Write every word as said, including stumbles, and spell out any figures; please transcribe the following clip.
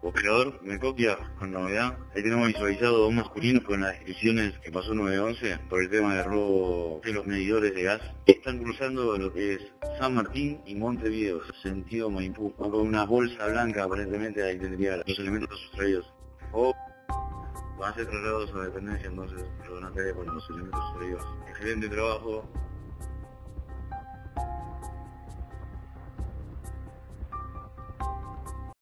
Operador, me copia con novedad. Ahí tenemos visualizado dos masculinos con las descripciones que pasó nueve once por el tema de robo de los medidores de gas. Están cruzando lo que es San Martín y Montevideo, sentido Maipú, con una bolsa blanca. Aparentemente ahí tendría los elementos sustraídos. O van a ser trasladados a dependencia, entonces perdónate por los elementos sustraídos. Excelente trabajo.